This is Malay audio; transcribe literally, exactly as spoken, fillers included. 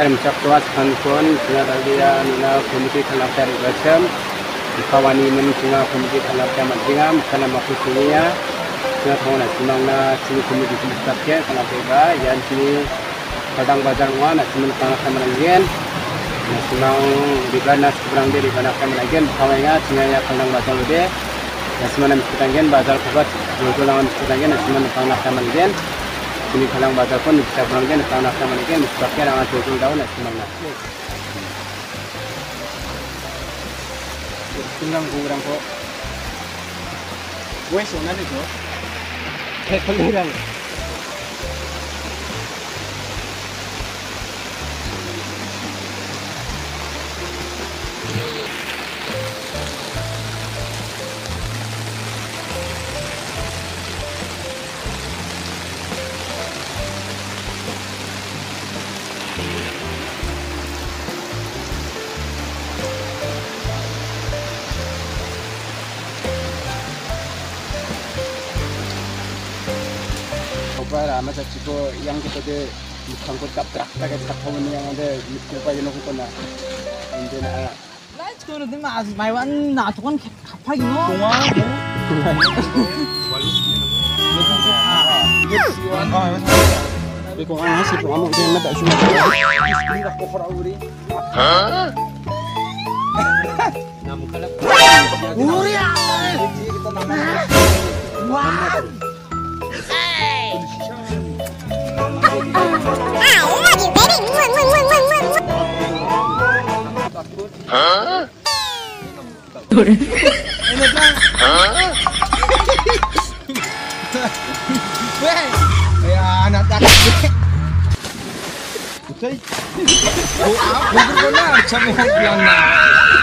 Macam tuas kankun, tengah dia nuna komiti kalaftar macam kawani men tengah komiti kalaftar macam kana maku sini tengah tahu nak senang na sini komiti kalaftar kana beba yang sini padang bazar wan nak sini kana kameragen nak senang di mana seberang dia di mana kameragen kawainya tengah ya padang bazar dia nak semana meskipun bazar kuat jualan meskipun nak semana kana kameragen ini kalang bazar pun bisa berangkat nak nak sama lagi mustahil orang jual daun nak semana. Tinggal kurang kok. Wes mana ni tu? Keliran. Para macam tu yang kita de sangkut kap trak tak kita tahu ni yang ada lupa yang aku kena ini nak. Let's go nanti mas, mai wan nak tu kan apa gitu? Semua. Tapi kau angah sih, kau amuk jangan tak cuma. Ini dah cover awuri. Hah? Nama kalau. Uri ah. Kita nama. Wah. Hah? Ini kan? Hah? Weh, ya anak tak. Betul? Oh, apa? Bukan nak macam orang bilang nak.